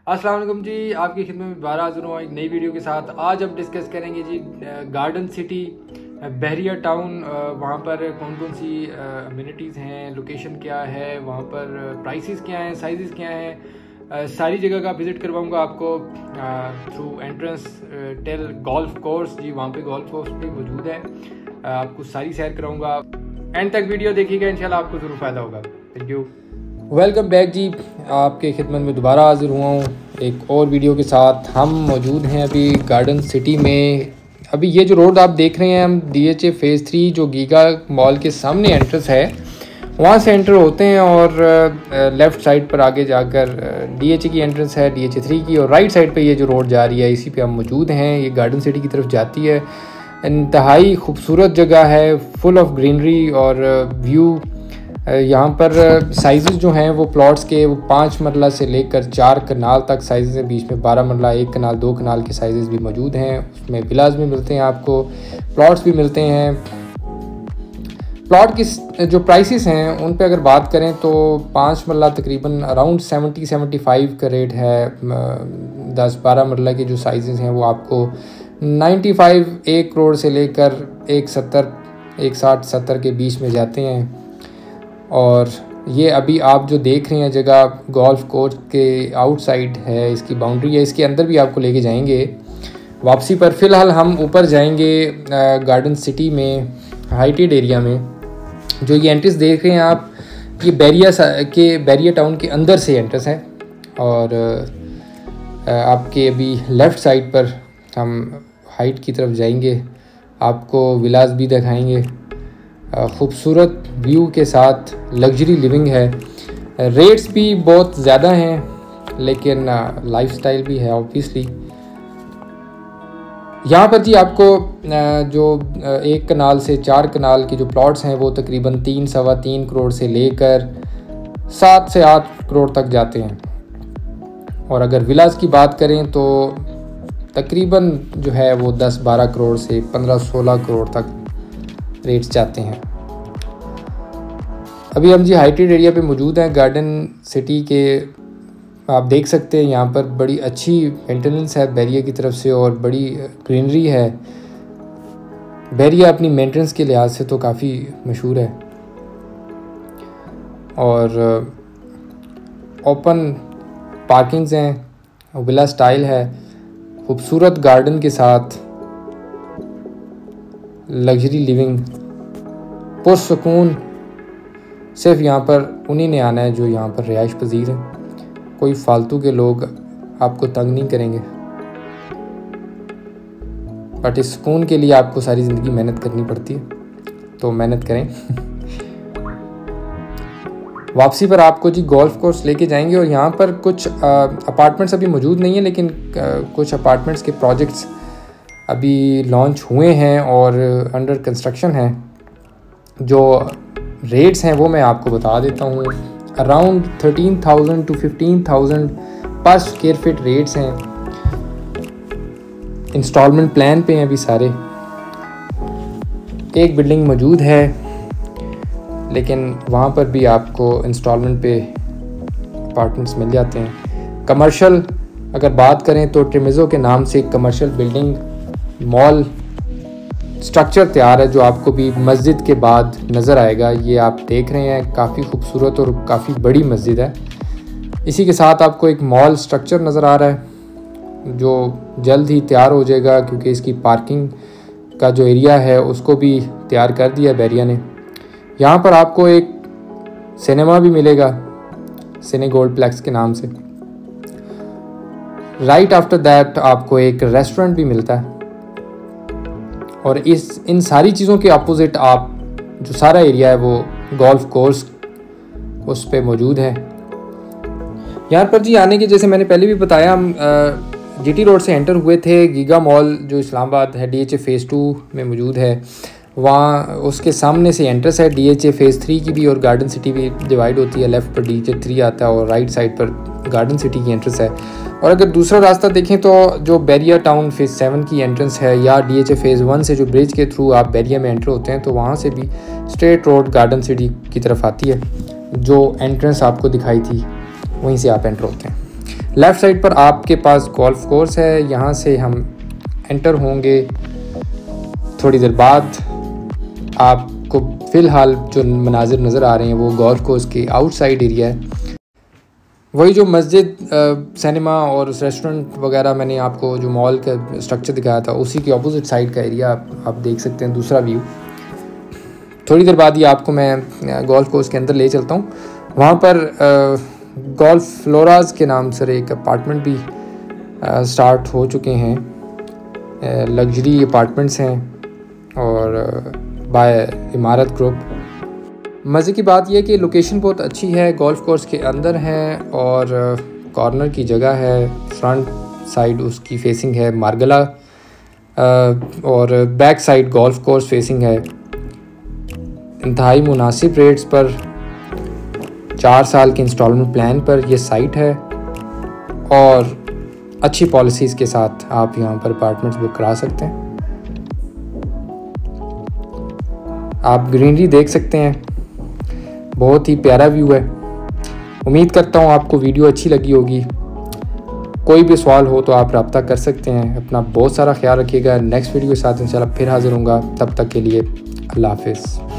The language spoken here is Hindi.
अस्सलाम वालेकुम जी, आपकी खिदमत में दोबारा हाजिर हुआ एक नई वीडियो के साथ। आज हम डिस्कस करेंगे जी गार्डन सिटी बहरिया टाउन। वहाँ पर कौन कौन सी अम्यूनिटीज़ हैं, लोकेशन क्या है, वहाँ पर प्राइसेस क्या हैं, साइजेस क्या हैं, सारी जगह का विज़िट करवाऊँगा आपको through entrance till golf course. जी वहाँ पे गोल्फ कोर्स भी मौजूद है, आपको सारी सैर कराऊँगा। एंड तक वीडियो देखिएगा, इंशाल्लाह आपको ज़रूर फ़ायदा होगा। Thank you. वेलकम बैक जी, आपके खिदमत में दोबारा हाजिर हुआ हूँ एक और वीडियो के साथ। हम मौजूद हैं अभी गार्डन सिटी में। अभी ये जो रोड आप देख रहे हैं, हम DHA फेज़ 3 जो गीगा मॉल के सामने एंट्रेंस है वहाँ से एंटर होते हैं और लेफ़्ट साइड पर आगे जाकर DHA की एंट्रेंस है, DHA 3 की, और राइट साइड पे ये जो रोड जा रही है इसी पे हम मौजूद हैं। ये गार्डन सिटी की तरफ जाती है। इंतहाई खूबसूरत जगह है, फुल ऑफ ग्रीनरी और व्यू। यहाँ पर साइज़ जो हैं वो प्लॉट्स के 5 मरला से लेकर 4 कनाल तक साइज़ हैं। बीच में 12 मरला, 1 कनाल, 2 कनाल के साइज़ भी मौजूद हैं। उसमें विलाज भी मिलते हैं, आपको प्लॉट्स भी मिलते हैं। प्लॉट की जो प्राइसेस हैं उन पे अगर बात करें तो 5 मरला तकरीबन अराउंड 70-75 का रेट है। 10-12 मरला के जो साइज़ हैं वो आपको 95, 1 करोड़ से लेकर 160-70 के बीच में जाते हैं। और ये अभी आप जो देख रहे हैं जगह गोल्फ कोर्स के आउटसाइड है, इसकी बाउंड्री है, इसके अंदर भी आपको लेके जाएंगे वापसी पर। फ़िलहाल हम ऊपर जाएंगे गार्डन सिटी में हाइटेड एरिया में। जो ये एंट्रेंस देख रहे हैं आप, ये बैरिया टाउन के अंदर से एंट्रेंस है। और आपके अभी लेफ़्ट साइड पर हम हाइट की तरफ जाएंगे, आपको विलास भी दिखाएंगे। खूबसूरत व्यू के साथ लग्जरी लिविंग है। रेट्स भी बहुत ज़्यादा हैं लेकिन लाइफस्टाइल भी है ऑब्वियसली। यहाँ पर जी आपको जो 1 कनाल से 4 कनाल के जो प्लॉट्स हैं वो तकरीबन 3-3.25 करोड़ से लेकर 7 से 8 करोड़ तक जाते हैं। और अगर विलास की बात करें तो तकरीबन जो है वो 10-12 करोड़ से 15-16 करोड़ तक रेट्स जाते हैं। अभी हम जी हाइटेड एरिया पे मौजूद हैं गार्डन सिटी के। आप देख सकते हैं यहाँ पर बड़ी अच्छी मेंटेनेंस है बैरिया की तरफ से और बड़ी ग्रीनरी है। बैरिया अपनी मेंटेनेंस के लिहाज से तो काफ़ी मशहूर है और ओपन पार्किंग्स हैं, विला स्टाइल है, खूबसूरत गार्डन के साथ लग्जरी लिविंग, पुरसुकून। सिर्फ यहाँ पर उन्हीं ने आना है जो यहाँ पर रिहाइश पजीर हैं। कोई फालतू के लोग आपको तंग नहीं करेंगे, बट इस सुकून के लिए आपको सारी ज़िंदगी मेहनत करनी पड़ती है, तो मेहनत करें। वापसी पर आपको जी गोल्फ कोर्स लेके जाएंगे और यहाँ पर कुछ अपार्टमेंट्स अभी मौजूद नहीं है, लेकिन कुछ अपार्टमेंट्स के प्रोजेक्ट्स अभी लॉन्च हुए हैं और अंडर कंस्ट्रक्शन हैं। जो रेट्स हैं वो मैं आपको बता देता हूँ। अराउंड 13,000 to 15,000 पर स्क्वायर फीट रेट्स हैं। इंस्टॉलमेंट प्लान पे हैं अभी सारे। एक बिल्डिंग मौजूद है लेकिन वहाँ पर भी आपको इंस्टॉलमेंट पे अपार्टमेंट्स मिल जाते हैं। कमर्शियल अगर बात करें तो ट्रिमिज़ो के नाम से एक कमर्शियल बिल्डिंग मॉल स्ट्रक्चर तैयार है जो आपको भी मस्जिद के बाद नज़र आएगा। ये आप देख रहे हैं, काफ़ी खूबसूरत और काफ़ी बड़ी मस्जिद है। इसी के साथ आपको एक मॉल स्ट्रक्चर नज़र आ रहा है जो जल्द ही तैयार हो जाएगा, क्योंकि इसकी पार्किंग का जो एरिया है उसको भी तैयार कर दिया बैरिया ने। यहाँ पर आपको एक सिनेमा भी मिलेगा, सिने गोल्ड प्लेक्स के नाम से। राइट आफ्टर दैट आपको एक रेस्टोरेंट भी मिलता है। और इन सारी चीज़ों के अपोजिट आप जो सारा एरिया है वो गोल्फ कोर्स उस पे मौजूद है। यहाँ पर जी आने के, जैसे मैंने पहले भी बताया, हम GT रोड से एंटर हुए थे। गीगा मॉल जो इस्लामाबाद है DHA फेज़ 2 में मौजूद है, वहाँ उसके सामने से एंट्रेंस है। DHA फेज़ 3 की भी और गार्डन सिटी भी डिवाइड होती है। लेफ़्ट पर DHA 3 आता है और राइट साइड पर गार्डन सिटी की एंट्रेंस है। और अगर दूसरा रास्ता देखें तो जो बैरिया टाउन फेज़ 7 की एंट्रेंस है या DHA फेज़ 1 से जो ब्रिज के थ्रू आप बैरिया में एंटर होते हैं तो वहाँ से भी स्ट्रेट रोड गार्डन सिटी की तरफ आती है। जो एंट्रेंस आपको दिखाई थी वहीं से आप एंटर होते हैं। लेफ़्ट साइड पर आपके पास गोल्फ कोर्स है, यहाँ से हम एंटर होंगे। थोड़ी देर बाद आपको फ़िलहाल जो मनाजिर नज़र आ रहे हैं वो गोल्फ कोर्स के आउटसाइड एरिया है। वही जो मस्जिद, सिनेमा और रेस्टोरेंट वगैरह मैंने आपको जो मॉल का स्ट्रक्चर दिखाया था, उसी के ऑपोजिट साइड का एरिया आप देख सकते हैं, दूसरा व्यू। थोड़ी देर बाद ही आपको मैं गोल्फ कोर्स के अंदर ले चलता हूँ। वहाँ पर गोल्फ फ्लोराज के नाम से एक अपार्टमेंट भी स्टार्ट हो चुके हैं। लग्जरी अपार्टमेंट्स हैं और बाय इमारत ग्रुप। मज़े की बात यह कि लोकेशन बहुत अच्छी है, गोल्फ कोर्स के अंदर है और कॉर्नर की जगह है। फ्रंट साइड उसकी फेसिंग है मार्गला और back side golf course facing है। इंतहाई मुनासिब रेट्स पर 4 साल के इंस्टॉलमेंट प्लान पर यह साइट है और अच्छी पॉलिसीज़ के साथ आप यहाँ पर अपार्टमेंट्स बुक करा सकते हैं। आप ग्रीनरी देख सकते हैं, बहुत ही प्यारा व्यू है। उम्मीद करता हूँ आपको वीडियो अच्छी लगी होगी। कोई भी सवाल हो तो आप रब्ता कर सकते हैं। अपना बहुत सारा ख्याल रखिएगा। नेक्स्ट वीडियो के साथ इंशाल्लाह फिर हाज़िर होऊंगा। तब तक के लिए अल्लाह हाफ़िज़।